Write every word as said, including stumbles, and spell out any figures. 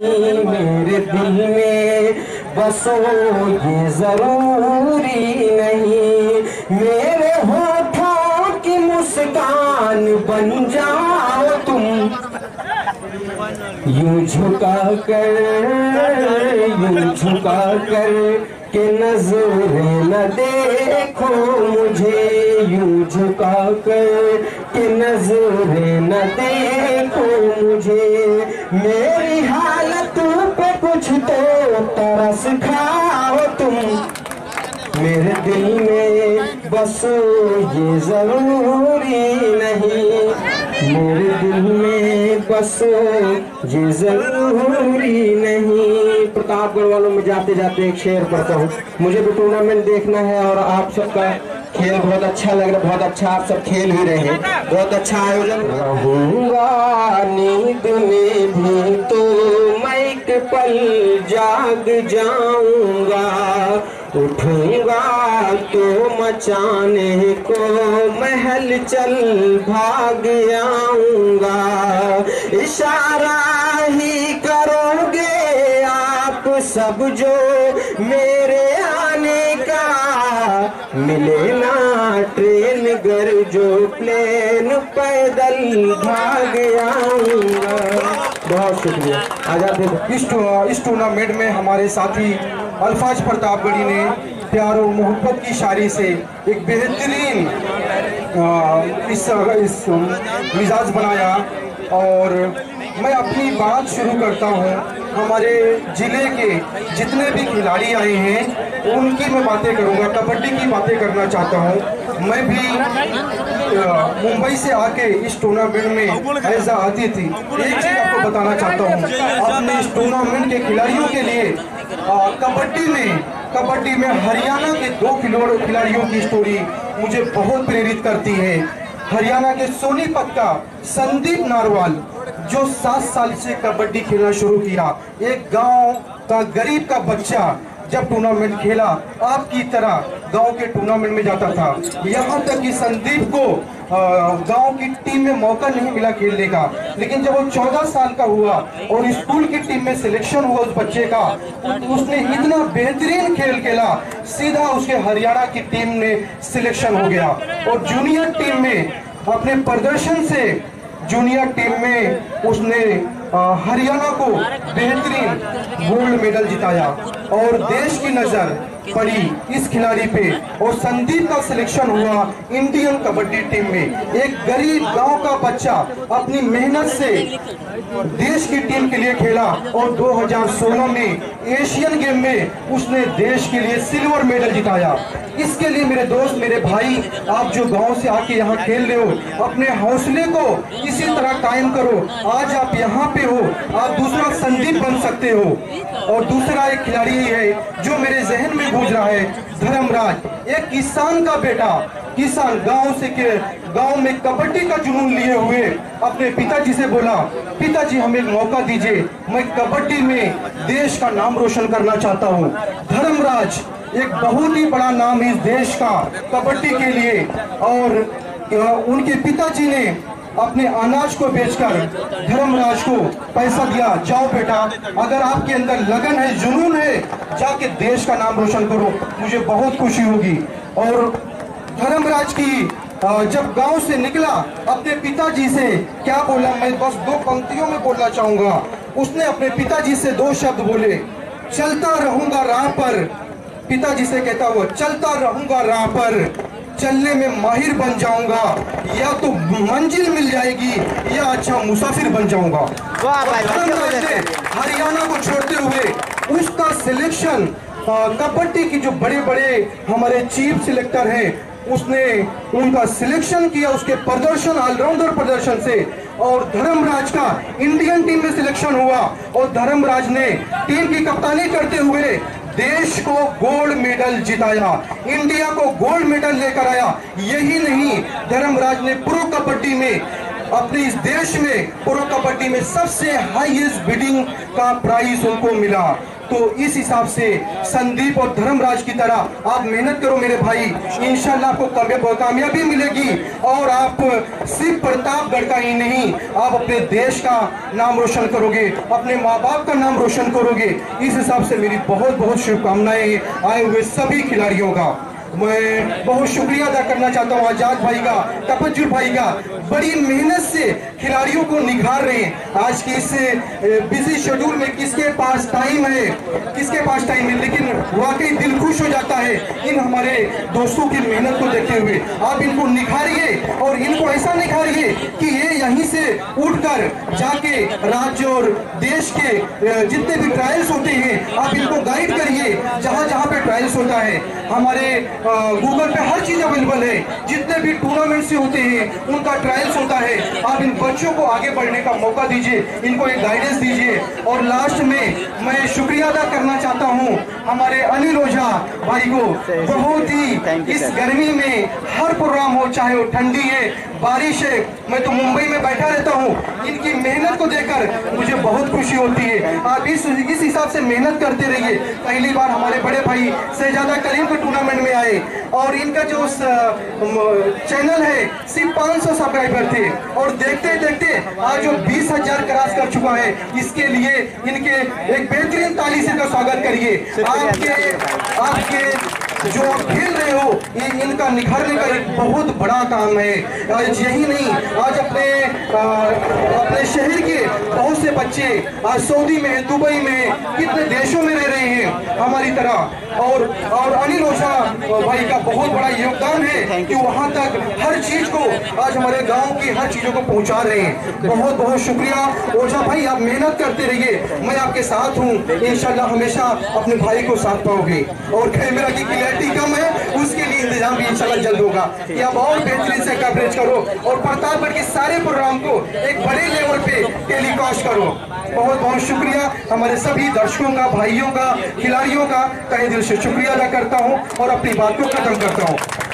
मेरे दिल में बसो ये जरूरी नहीं, मेरे होठों की मुस्कान बन जाओ तुम, यूं झुका कर यूं झुका कर के नजरें न देखो मुझे, यूं झुका कर के नजरें न देखो मुझे, मेरी हालत पे कुछ तो तरस खाओ तुम, मेरे दिल में बस ये जरूरी नहीं, मेरे दिल में बस ये जरूरी नहीं। प्रतापगढ़ वालों में जाते जाते एक शेर पढ़ता हूँ। मुझे भी टूर्नामेंट देखना है और आप सबका खेल बहुत अच्छा लग रहा है, बहुत अच्छा आप सब खेल ही रहे हैं, बहुत अच्छा आयोजन। रहूंगा नींद में भी तो मैं एक पल जाग जाऊंगा, उठूंगा तो मचाने को महल चल भाग आऊंगा, इशारा ही करोगे आप सब जो मेरे आने का, मिले ना ट्रेन गर जो प्लेन पैदल भाग आऊंगा। बहुत शुक्रिया। आजाद इस इस टूर्नामेंट में हमारे साथी अल्फाज प्रतापगढ़ी ने प्यार और मोहब्बत की शायरी से एक बेहतरीन इस, इस मिजाज बनाया और मैं अपनी बात शुरू करता हूँ। हमारे जिले के जितने भी खिलाड़ी आए हैं उनकी मैं बातें करूँगा, कबड्डी की बातें करना चाहता हूँ। मैं भी मुंबई से आके इस टूर्नामेंट में एज अ अतिथि एक चीज आपको बताना चाहता हूँ। अपने इस टूर्नामेंट के खिलाड़ियों के लिए कबड्डी में कबड्डी में हरियाणा के दो खिलाड़ियों की स्टोरी मुझे बहुत प्रेरित करती है। हरियाणा के सोनीपत का संदीप नारवाल जो सात साल से कबड्डी खेलना शुरू किया, एक गांव का गरीब का बच्चा जब टूर्नामेंट खेला आपकी तरह गांव के टूर्नामेंट में जाता था, यहाँ तक कि संदीप को गांव की टीम में मौका नहीं मिला खेलने का, लेकिन जब वो चौदह साल का हुआ और स्कूल की टीम में सिलेक्शन हुआ उस बच्चे का, उसने इतना बेहतरीन खेल खेला, सीधा उसके हरियाणा की टीम में सिलेक्शन हो गया और जूनियर टीम में अपने प्रदर्शन से जूनियर टीम में उसने हरियाणा को बेहतरीन गोल्ड मेडल जिताया और देश की नजर पड़ी इस खिलाड़ी पे और संदीप का सिलेक्शन हुआ इंडियन कबड्डी टीम में। एक गरीब गांव का बच्चा अपनी मेहनत से देश की टीम के लिए खेला और दो हज़ार सोलह में एशियन गेम में उसने देश के लिए सिल्वर मेडल जिताया। इसके लिए मेरे दोस्त, मेरे भाई, आप जो गांव से आके यहाँ खेल रहे हो, अपने हौसले को इसी तरह कायम करो। आज आप यहाँ पे हो, आप दूसरा संदीप बन सकते हो। और दूसरा एक खिलाड़ी है जो मेरे जहन में गूंज रहा है, धर्मराज, एक किसान का बेटा, किसान गांव से के गांव में कबड्डी का जुनून लिए हुए अपने पिताजी से बोला, पिताजी हमें एक मौका दीजिए, मैं कबड्डी में देश का नाम रोशन करना चाहता हूं। धर्मराज एक बहुत ही बड़ा नाम इस देश का कबड्डी के लिए, और उनके पिताजी ने अपने अनाज को बेचकर धर्मराज को पैसा दिया, जाओ बेटा, अगर आपके अंदर लगन है, जुनून है, जाके देश का नाम रोशन करो, मुझे बहुत खुशी होगी। और धर्मराज की जब गांव से निकला अपने पिताजी से क्या बोला, मैं बस दो पंक्तियों में बोलना चाहूंगा। उसने अपने पिताजी से दो शब्द बोले, चलता रहूंगा राह पर, पिताजी से कहता हुआ, चलता रहूंगा राह पर, चलने में माहिर बन जाऊंगा, या तो मंजिल मिल जाएगी या अच्छा मुसाफिर बन जाऊंगा। हरियाणा को छोड़ते हुए उसका सिलेक्शन कबड्डी की जो बड़े बड़े हमारे चीफ सिलेक्टर हैं उसने उनका सिलेक्शन किया, उसके प्रदर्शन, ऑलराउंडर प्रदर्शन से, और धर्मराज का इंडियन टीम में सिलेक्शन हुआ और धर्मराज ने टीम की कप्तानी करते हुए देश को गोल्ड मेडल जिताया, इंडिया को गोल्ड मेडल लेकर आया। यही नहीं, धर्मराज ने प्रो कबड्डी में अपने इस देश में प्रो कबड्डी में सबसे हाईएस्ट बिडिंग का प्राइज उनको मिला। तो इस हिसाब से संदीप और धर्मराज की तरह आप मेहनत करो मेरे भाई, इंशाल्लाह आपको कामयाबी मिलेगी। और आप सिर्फ प्रतापगढ़ का ही नहीं, आप अपने देश का नाम रोशन करोगे, अपने माँ बाप का नाम रोशन करोगे। इस हिसाब से मेरी बहुत बहुत शुभकामनाएं आए हुए सभी खिलाड़ियों का। मैं बहुत शुक्रिया अदा करना चाहता हूँ आजाद भाई का, तपज्जुल भाई का, बड़ी मेहनत से खिलाड़ियों को निखार रहे हैं। आज की इस बिजी शेड्यूल में किसके पास टाइम है, किसके पास टाइम है, लेकिन वाकई दिल खुश हो जाता है इन हमारे दोस्तों की मेहनत को देखते हुए। आप इनको निखारिए और इनको ऐसा निखारिए कि ये यहीं से उठकर जाके राज्य और देश के जितने भी ट्रायल्स होते हैं आप इनको गाइड करिए। जहाँ जहाँ पे ट्रायल्स होता है हमारे गूगल पे हर चीज अवेलेबल है, जितने भी टूर्नामेंट से होते हैं उनका ट्रायल्स होता है। आप इन बच्चों को आगे बढ़ने का मौका दीजिए, इनको एक गाइडेंस दीजिए। और लास्ट में मैं शुक्रिया अदा करना चाहता हूं हमारे अनिल ओझा भाई को, बहुत ही इस गर्मी में हर प्रोग्राम हो, चाहे वो ठंडी है बारिश है, मैं तो मुंबई में बैठा रहता हूँ, इनकी मेहनत को देखकर मुझे बहुत खुशी होती है। आप इस इस हिसाब से मेहनत करते रहिए। पहली बार हमारे बड़े भाई शहजादा करीम के टूर्नामेंट में आए और इनका जो चैनल है सिर्फ पाँच सौ सब्सक्राइबर थे और देखते देखते आज जो बीस हजार क्रॉस कर चुका है। इसके लिए इनके एक बेहतरीन ताली से तो स्वागत करिए। आपके आपके जो खेल रहे हो ये इनका निखारने का एक बहुत बड़ा काम है। आज यही नहीं, आज अपने आ, अपने शहर के बहुत से बच्चे आज सऊदी में, दुबई में, कितने देशों में रह रहे हैं हमारी तरह। और और अनिल ओझा भाई का बहुत बड़ा योगदान है कि वहां तक हर चीज को आज हमारे गांव की हर चीजों को पहुंचा रहे हैं। बहुत बहुत शुक्रिया ओझा भाई, आप मेहनत करते रहिए, मैं आपके साथ हूं, इंशाल्लाह हमेशा अपने भाई को साथ पाओगे। और कैमरा की क्लैरिटी कम है, उसके लिए इंतजाम भी इंशाल्लाह जल्द होगा कि आप और बेहतरीन से कवरेज करो और प्रतापगढ़ के सारे प्रोग्राम को एक बड़े लेवल पे टेलीकास्ट करो। बहुत बहुत शुक्रिया हमारे सभी दर्शकों का, भाइयों का, खिलाड़ियों का तहे दिल से शुक्रिया अदा करता हूं और अपनी बात को खत्म करता हूं।